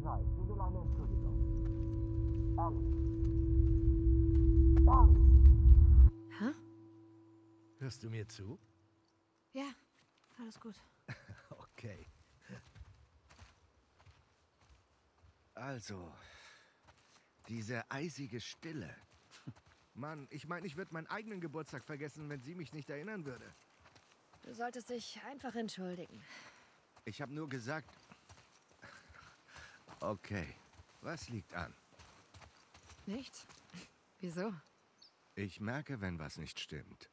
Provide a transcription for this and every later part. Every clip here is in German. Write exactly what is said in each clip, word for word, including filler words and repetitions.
Zeit. Sie will eine Entschuldigung. Ellie. Ellie. Hä? Hörst du mir zu? Ja, alles gut. Okay. Also, diese eisige Stille. Mann, ich meine, ich würde meinen eigenen Geburtstag vergessen, wenn sie mich nicht erinnern würde. Du solltest dich einfach entschuldigen. Ich habe nur gesagt... Okay, was liegt an? Nichts? Wieso? Ich merke, wenn was nicht stimmt.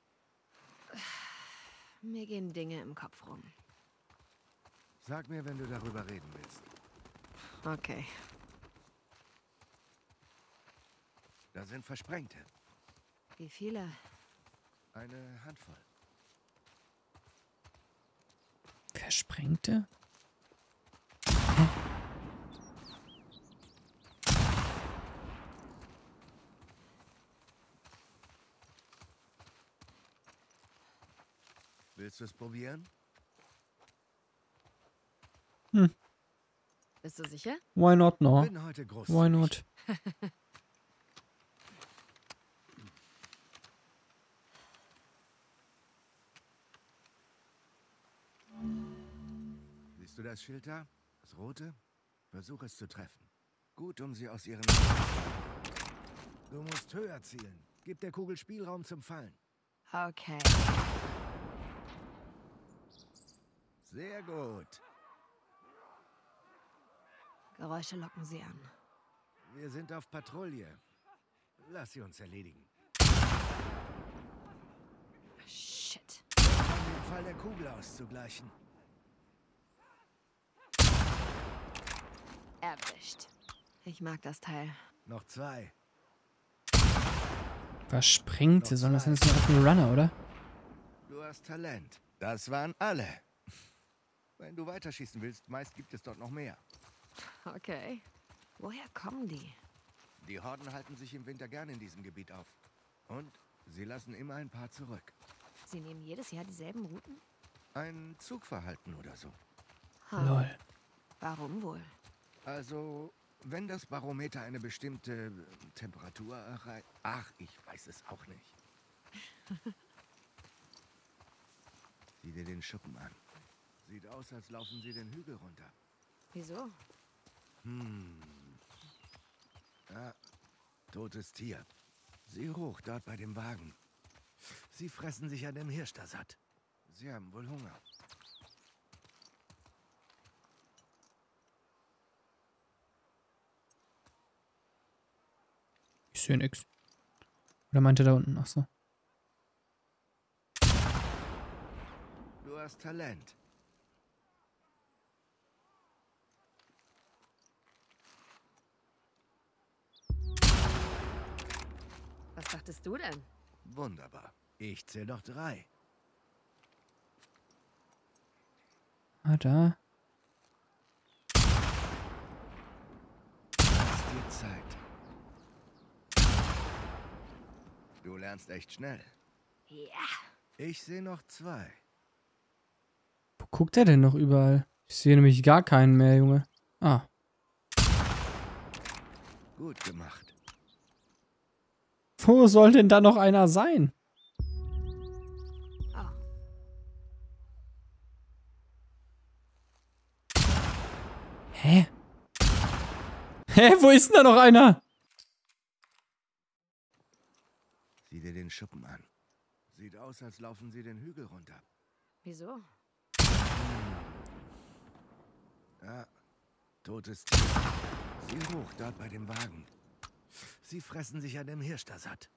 Mir gehen Dinge im Kopf rum. Sag mir, wenn du darüber reden willst. Okay. Da sind Versprengte. Wie viele? Eine Handvoll. Versprengte? Willst du es probieren? Hm. Bist du sicher? Why not, no? Bin heute großzügig. Why not? Siehst du das Schild da? Das rote? Versuch es zu treffen. Gut, um sie aus ihren... Du musst höher zielen. Gib der Kugel Spielraum zum Fallen. Okay. Sehr gut. Geräusche locken sie an. Wir sind auf Patrouille. Lass sie uns erledigen. Shit. Um den Fall der Kugel auszugleichen. Erwischt. Ich mag das Teil. Noch zwei. Versprengte, sondern das sind jetzt nur Runner, oder? Du hast Talent. Das waren alle. Wenn du weiterschießen willst, meist gibt es dort noch mehr. Okay. Woher kommen die? Die Horden halten sich im Winter gern in diesem Gebiet auf. Und sie lassen immer ein paar zurück. Sie nehmen jedes Jahr dieselben Routen? Ein Zugverhalten oder so. Ha. Lol. Warum wohl? Also, wenn das Barometer eine bestimmte Temperatur erreicht... Ach, ich weiß es auch nicht. Sieh dir den Schuppen an. Sieht aus, als laufen sie den Hügel runter. Wieso? Hm. Ja, totes Tier. Sieh hoch, dort bei dem Wagen. Sie fressen sich an dem Hirsch da satt. Sie haben wohl Hunger. Ich sehe nix. Oder meinte da unten? Achso. Du hast Talent. Was dachtest du denn? Wunderbar. Ich zähle noch drei. Ah, da. Lass dir Zeit. Du lernst echt schnell. Ja. Ich sehe noch zwei. Wo guckt er denn noch überall? Ich sehe nämlich gar keinen mehr, Junge. Ah. Gut gemacht. Wo soll denn da noch einer sein? Oh. Hä? Hä, wo ist denn da noch einer? Sieh dir den Schuppen an. Sieht aus, als laufen sie den Hügel runter. Wieso? Ja, totes Tier. Sieh hoch, dort bei dem Wagen. Sie fressen sich an dem Hirsch da satt.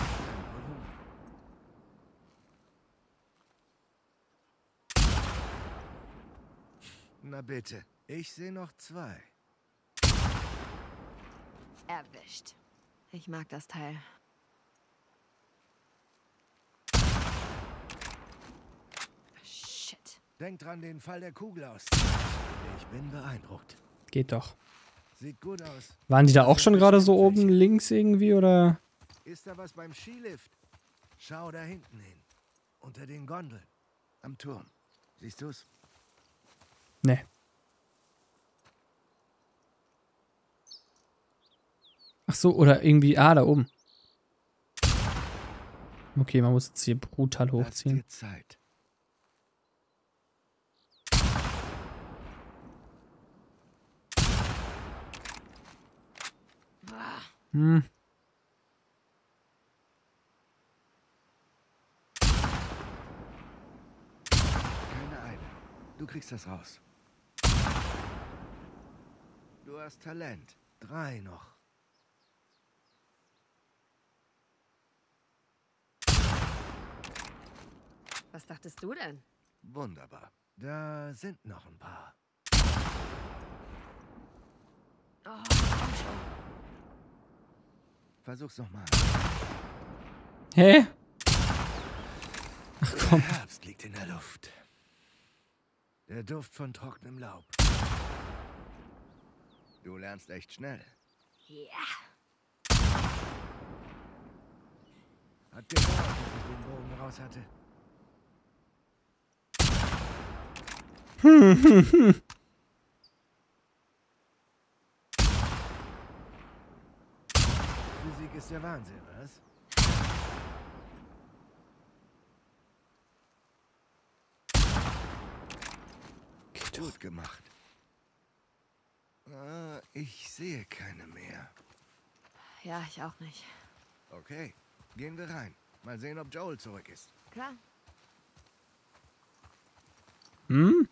Na bitte, ich sehe noch zwei. Erwischt. Ich mag das Teil. Shit. Denk dran, den Fall der Kugel aus. Ich bin beeindruckt. Geht doch. Sieht gut aus. Waren die da auch schon gerade so oben links irgendwie, oder? Ist da was beim Skilift? Schau da hinten hin. Unter den Gondeln. Am Turm. Siehst du's? Ne. Ach so, oder irgendwie, ah, da oben. Okay, man muss jetzt hier brutal Lass hochziehen. dir Zeit. Boah. Hm. Keine Eile. Du kriegst das raus. Du hast Talent. Drei noch. Was dachtest du denn? Wunderbar. Da sind noch ein paar. Oh, komm schon. Versuch's nochmal. Hä? Ach Der komm. Herbst liegt in der Luft. Der Duft von trockenem Laub. Du lernst echt schnell. Ja. Hat gedauert, bis ich den Bogen raus hatte. Hm, hm, hm. Physik ist der Wahnsinn, was? Geht doch. Gut gemacht. Ah, ich sehe keine mehr. Ja, ich auch nicht. Okay, gehen wir rein. Mal sehen, ob Joel zurück ist. Klar. Hm?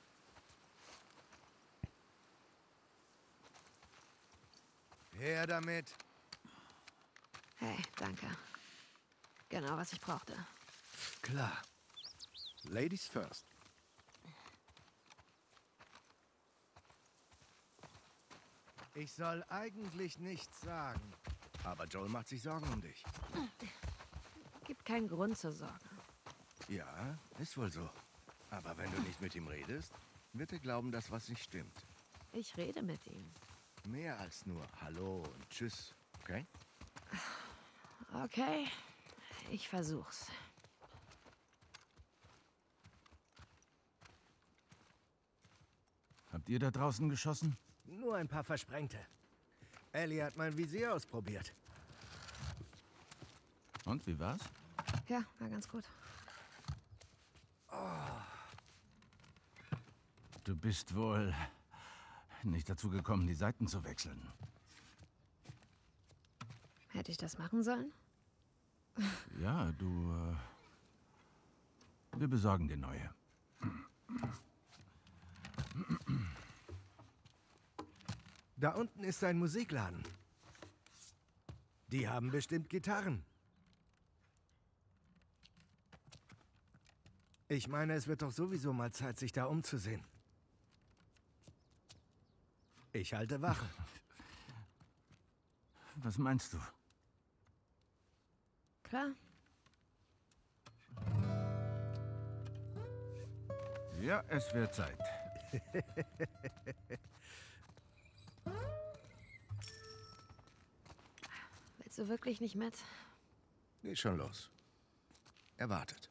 Her damit. Hey, danke. Genau, was ich brauchte. Klar. Ladies first. Ich soll eigentlich nichts sagen. Aber Joel macht sich Sorgen um dich. Gibt keinen Grund zur Sorge. Ja, ist wohl so. Aber wenn du nicht mit ihm redest, wird er glauben, dass was nicht stimmt. Ich rede mit ihm. Mehr als nur Hallo und Tschüss, okay? Okay, ich versuch's. Habt ihr da draußen geschossen? Nur ein paar Versprengte. Ellie hat mein Visier ausprobiert. Und wie war's? Ja, war ganz gut. Du bist wohl nicht dazu gekommen, die Seiten zu wechseln. Hätte ich das machen sollen? Ja, du... Äh, wir besorgen dir neue. Da unten ist ein Musikladen. Die haben bestimmt Gitarren. Ich meine, es wird doch sowieso mal Zeit, sich da umzusehen. Ich halte Wache. Was meinst du? Klar. Ja, es wird Zeit. Willst du wirklich nicht mit? Geht schon los. Er wartet.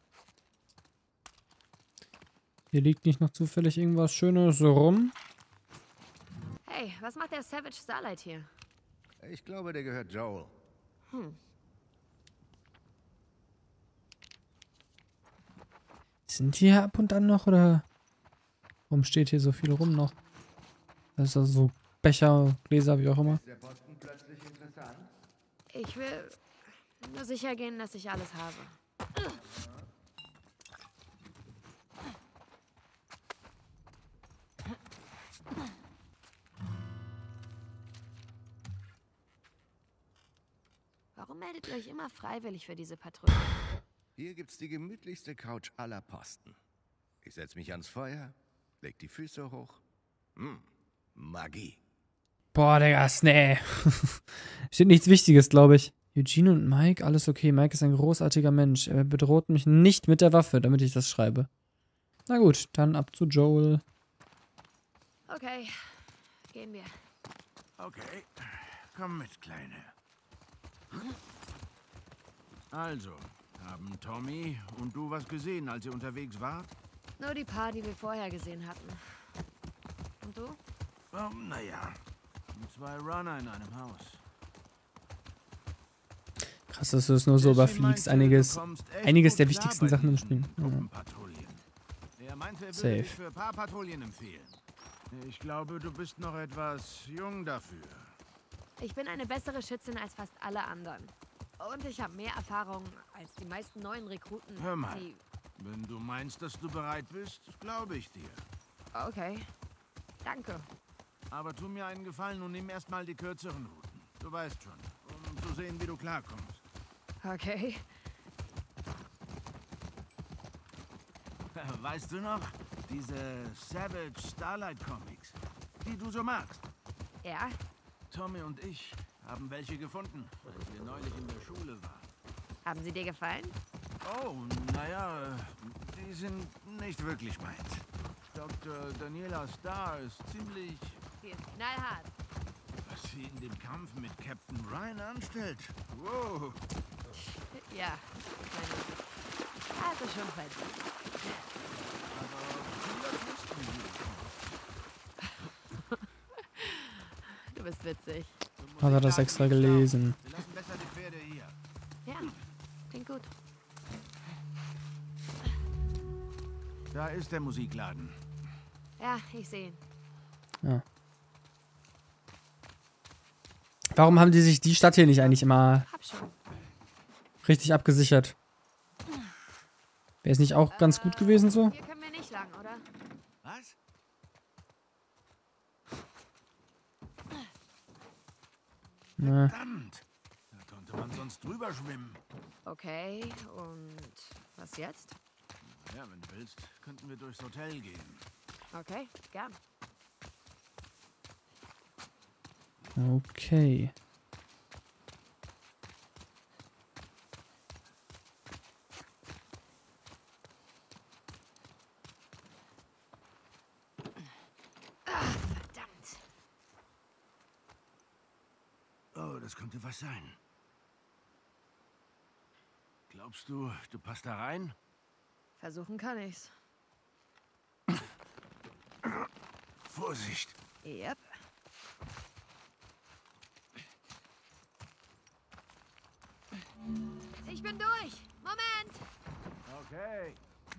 Hier liegt nicht noch zufällig irgendwas Schönes rum. Hey, was macht der Savage Starlight hier? Ich glaube, der gehört Joel. Hm. Sind die hier ab und an noch, oder warum steht hier so viel rum noch? Das ist also so Becher, Gläser, wie auch immer. Ist der Posten plötzlich interessant? Ich will nur sicher gehen, dass ich alles habe. Warum meldet ihr euch immer freiwillig für diese Patrouille? Hier gibt's die gemütlichste Couch aller Posten. Ich setz mich ans Feuer, leg die Füße hoch. Hm, Magie. Boah, Digga, nee. Steht nichts Wichtiges, glaube ich. Eugene und Mike, alles okay. Mike ist ein großartiger Mensch. Er bedroht mich nicht mit der Waffe, damit ich das schreibe. Na gut, dann ab zu Joel. Okay, gehen wir. Okay, komm mit, Kleine. Also, haben Tommy und du was gesehen, als ihr unterwegs wart? Nur die paar, die wir vorher gesehen hatten. Und du? Oh, naja, zwei Runner in einem Haus. Krass, dass du es nur so Jesse überfliegst. meinte, Einiges, du kommst echt einiges gut der klar wichtigsten bei Sachen im diesen Spiel. Ja. Truppenpatrouillen. Er meinte, er Safe. würde dich für ein paar Patrouillen empfehlen. Ich glaube, du bist noch etwas jung dafür. Ich bin eine bessere Schützin als fast alle anderen. Und ich habe mehr Erfahrung als die meisten neuen Rekruten. Hör mal. Die... Wenn du meinst, dass du bereit bist, glaube ich dir. Okay. Danke. Aber tu mir einen Gefallen und nimm erstmal die kürzeren Routen. Du weißt schon, um zu sehen, wie du klarkommst. Okay. Weißt du noch? Diese Savage Starlight Comics, die du so magst. Ja? Tommy und ich haben welche gefunden, als wir neulich in der Schule waren. Haben sie dir gefallen? Oh, naja, die sind nicht wirklich meins. Doktor Daniela Starr ist ziemlich... Sie ist knallhart. Was sie in dem Kampf mit Captain Ryan anstellt. Wow. Ja. Meine... Also schon verdient. Du bist witzig. Hat er das extra gelesen? Wir lassen besser die Pferde hier. Ja, klingt gut. Da ist der Musikladen. Ja, ich sehe ihn. Ja. Warum haben die sich die Stadt hier nicht eigentlich immer Hab schon. richtig abgesichert? Wäre es nicht auch ganz gut gewesen so? Hier können wir nicht lang, oder? Was? Ne. Verdammt! Da konnte man sonst drüber schwimmen. Okay, und was jetzt? Ja, wenn du willst, könnten wir durchs Hotel gehen. Okay, gern. Okay. Ach, verdammt. Oh, das könnte was sein. Glaubst du, du passt da rein? Versuchen kann ich's. Vorsicht! Yep. Ich bin durch. Moment. Okay.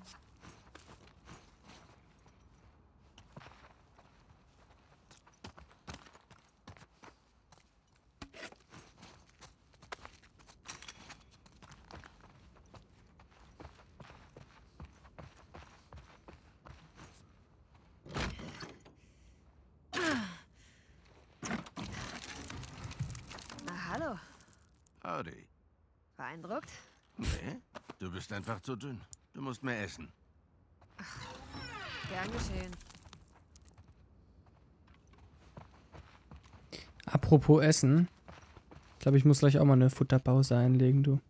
Na, hallo. Howdy. Beeindruckt? Nee, du bist einfach zu dünn. Du musst mehr essen. Gern geschehen. Apropos Essen. Ich glaube, ich muss gleich auch mal eine Futterpause einlegen, du.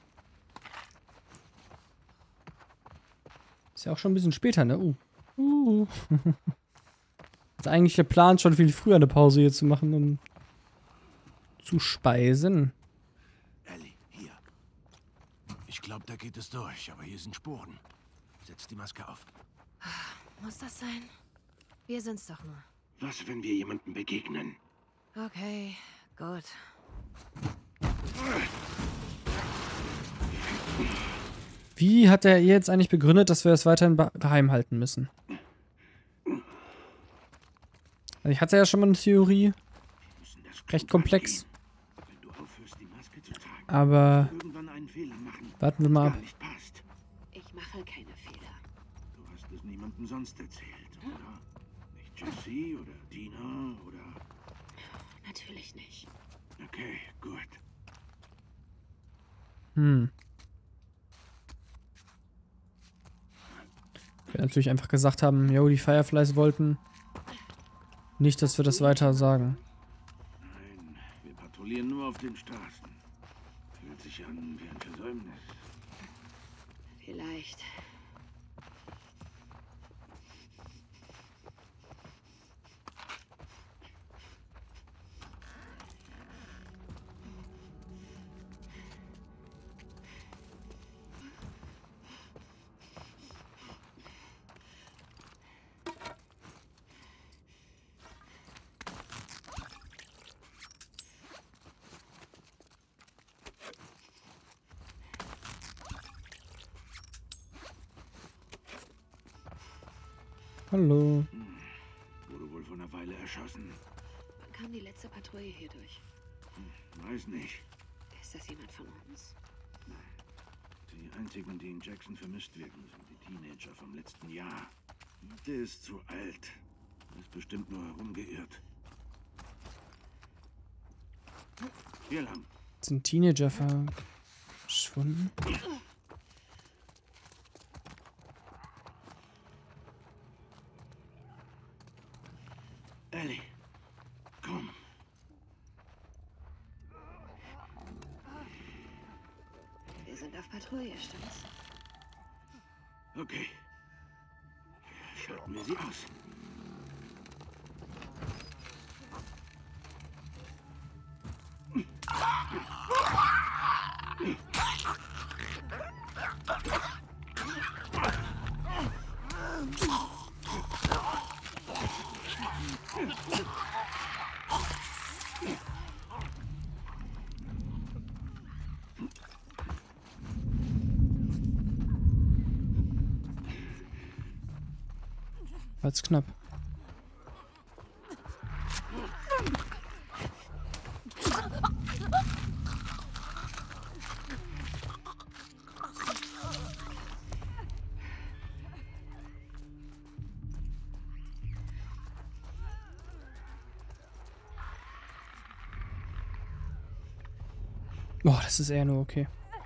Ist ja auch schon ein bisschen später, ne? Uh. Uh. Ist eigentlich geplant, schon viel früher eine Pause hier zu machen, um zu speisen. Ellie, hier. Ich glaube, da geht es durch, aber hier sind Spuren. Setz die Maske auf. Muss das sein? Wir sind's doch nur. Was, wenn wir jemandem begegnen? Okay, gut. Wie hat er jetzt eigentlich begründet, dass wir es weiterhin geheim halten müssen? Also ich hatte ja schon mal eine Theorie. Recht komplex. Aber warten wir mal ab. Ich mache keine Fehler. Du hast es niemandem sonst erzählt, oder? Nicht Jesse oder Dina oder... Natürlich nicht. Okay, gut. Hm. Wir natürlich einfach gesagt haben, yo, die Fireflies wollten nicht, dass wir das weiter sagen. Nein, wir patrouillieren nur auf den Straßen. Fühlt sich an wie ein Versäumnis. Vielleicht. Hallo. Wurde wohl vor einer Weile erschossen. Wann kam die letzte Patrouille hier durch? Weiß nicht. Ist das jemand von uns? Die einzigen, die in Jackson vermisst werden, sind die Teenager vom letzten Jahr. Der ist zu alt. Ist bestimmt nur herumgeirrt. Hier lang. Sind Teenager verschwunden? Ellie, komm. Wir sind auf Patrouille, stimmt's? Okay. Schalten wir sie aus. War's knapp. Boah, das ist eher nur okay.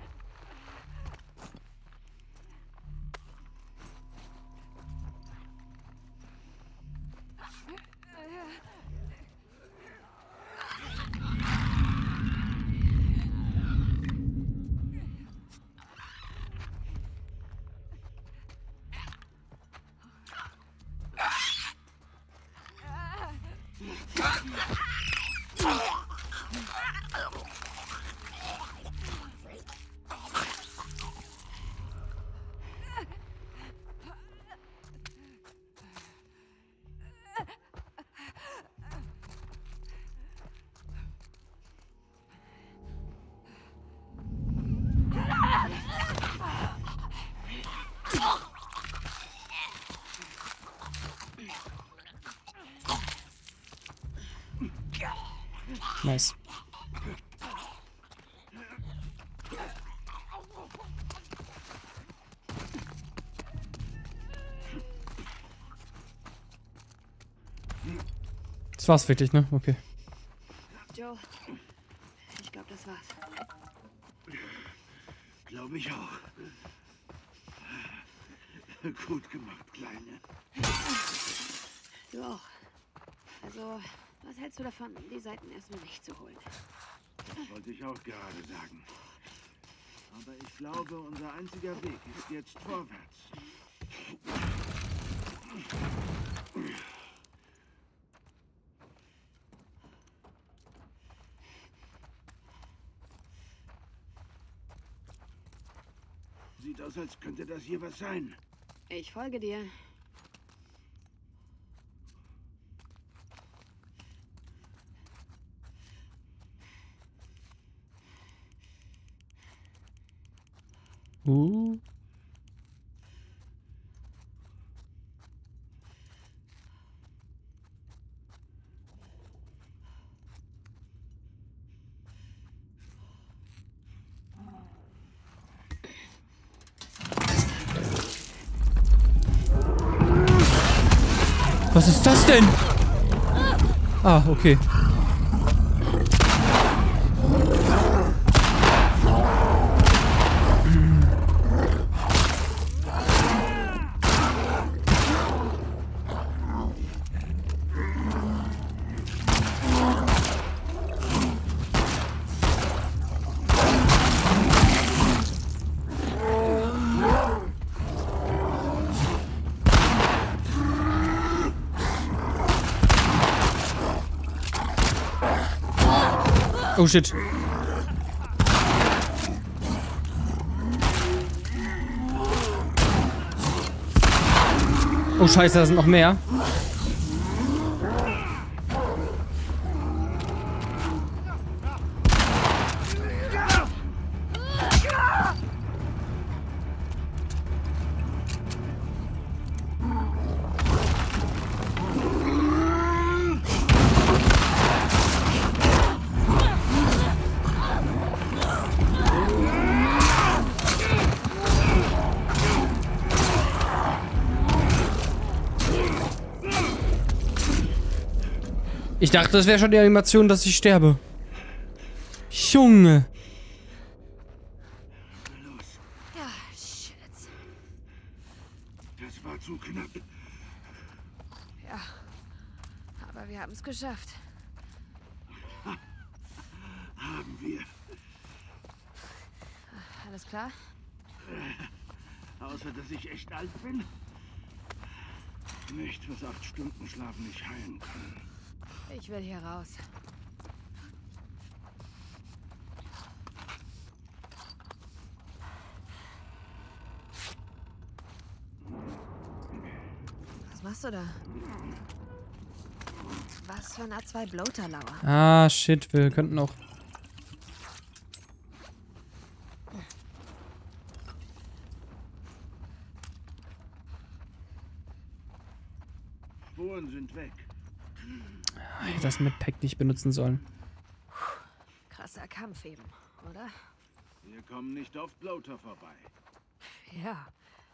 Nice. Das war's wirklich, ne? Okay. Joe, ich glaube, das war's. Glaube ich auch. Gut gemacht, Kleine. Du auch. Also, was hältst du davon, die Seiten erstmal nicht zu holen? Das wollte ich auch gerade sagen. Aber ich glaube, unser einziger Weg ist jetzt vorwärts. Sieht aus, als könnte das hier was sein. Ich folge dir. Uh. Was ist das denn? Ah, okay. Oh shit. Oh scheiße, da sind noch mehr. Ich dachte, das wäre schon die Animation, dass ich sterbe. Junge. Los, Ja, shit. das war zu knapp. Ja. Aber wir haben es geschafft. Haben wir. Alles klar? Außer, dass ich echt alt bin. Nicht, was acht Stunden Schlaf nicht heilen kann. Ich will hier raus. Was machst du da? Was für ein A zwei Bloater-Lauer. Ah, shit, wir könnten auch... Spuren sind weg. Ich hätte das mit Pack nicht benutzen sollen. Krasser Kampf eben, oder? Wir kommen nicht auf Bloater vorbei. Ja.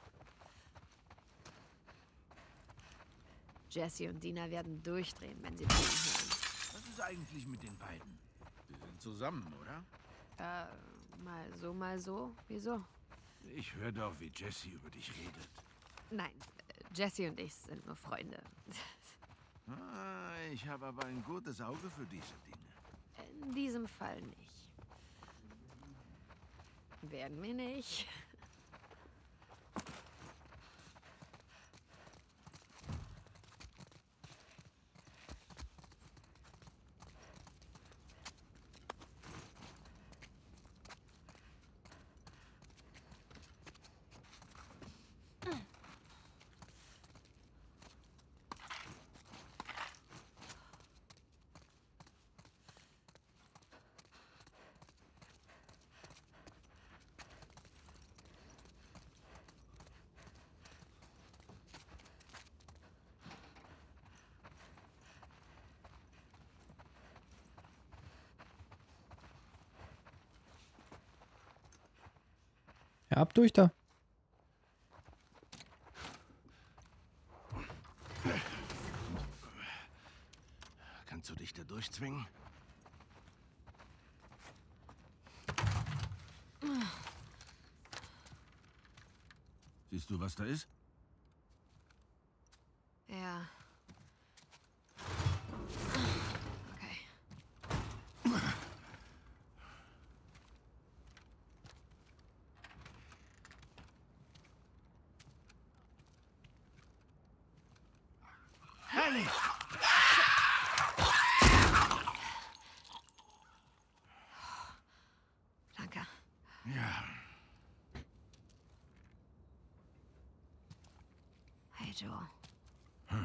Jesse und Dina werden durchdrehen, wenn sie Blumen hören. Was ist eigentlich mit den beiden? Sie sind zusammen, oder? Äh, mal so, mal so. Wieso? Ich höre doch, wie Jesse über dich redet. Nein, Jesse und ich sind nur Freunde. Ah, ich habe aber ein gutes Auge für diese Dinge. In diesem Fall nicht. Werden wir nicht. Ja, ab durch da. Kannst du dich da durchzwingen? Siehst du, was da ist? Ja. Okay. Herrlich! Danke. Ja. Hey, Joe. Hm.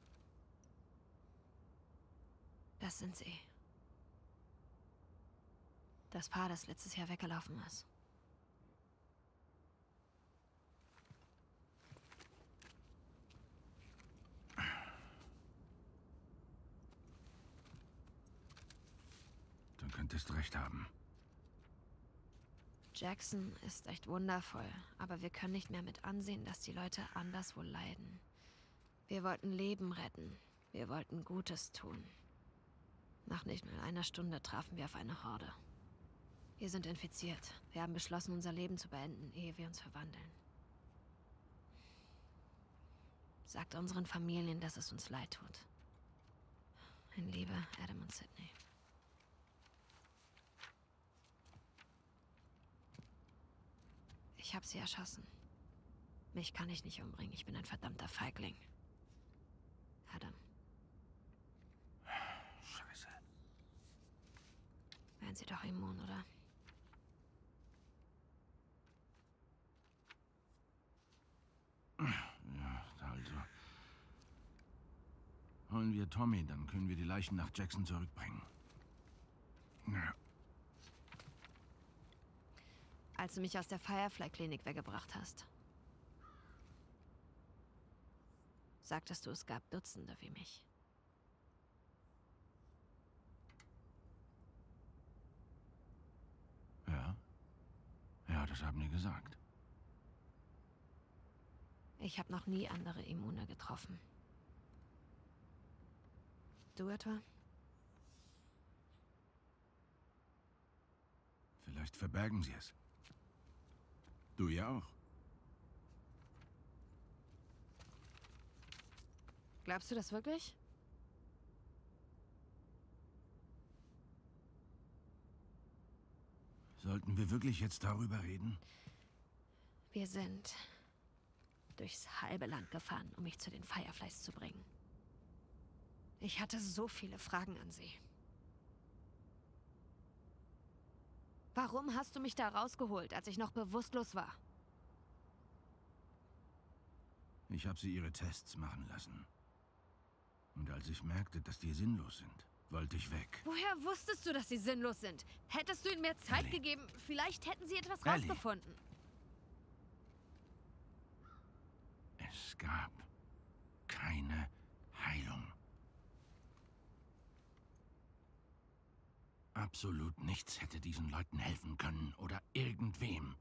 Das sind sie. Das Paar, das letztes Jahr weggelaufen ist. Du könntest recht haben. Jackson ist echt wundervoll, aber wir können nicht mehr mit ansehen, dass die Leute anderswo leiden. Wir wollten Leben retten. Wir wollten Gutes tun. Nach nicht mal einer Stunde trafen wir auf eine Horde. Wir sind infiziert. Wir haben beschlossen, unser Leben zu beenden, ehe wir uns verwandeln. Sagt unseren Familien, dass es uns leid tut. In Liebe, Adam und Sydney. Ich habe sie erschossen. Mich kann ich nicht umbringen. Ich bin ein verdammter Feigling. Adam. Scheiße. Wären sie doch immun, oder? Ja, also. Holen wir Tommy, dann können wir die Leichen nach Jackson zurückbringen. Ja. Als du mich aus der Firefly-Klinik weggebracht hast, sagtest du, es gab Dutzende wie mich. Ja. Ja, das haben die gesagt. Ich habe noch nie andere Immune getroffen. Du etwa? Vielleicht verbergen sie es. Du ja auch. Glaubst du das wirklich? Sollten wir wirklich jetzt darüber reden? Wir sind durchs halbe Land gefahren, um mich zu den Fireflies zu bringen. Ich hatte so viele Fragen an sie. Warum hast du mich da rausgeholt, als ich noch bewusstlos war? Ich habe sie ihre Tests machen lassen. Und als ich merkte, dass die sinnlos sind, wollte ich weg. Woher wusstest du, dass sie sinnlos sind? Hättest du ihnen mehr Zeit Ellie. gegeben, vielleicht hätten sie etwas Ellie. rausgefunden. Es gab keine Heilung. Absolut nichts hätte diesen Leuten helfen können oder irgendwem.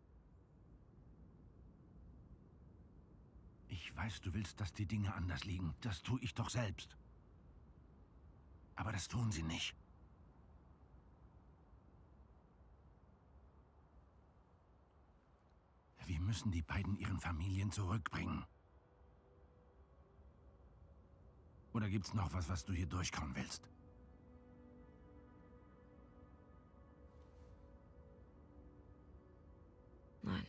Ich weiß, du willst, dass die Dinge anders liegen. Das tue ich doch selbst. Aber das tun sie nicht. Wir müssen die beiden ihren Familien zurückbringen. Oder gibt's noch was, was du hier durchkauen willst? Nein.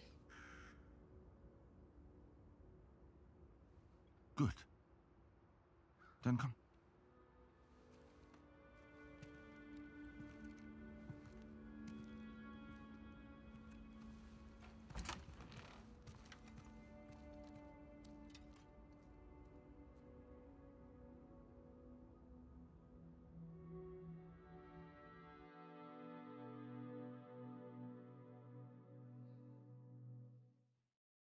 Gut. Dann komm.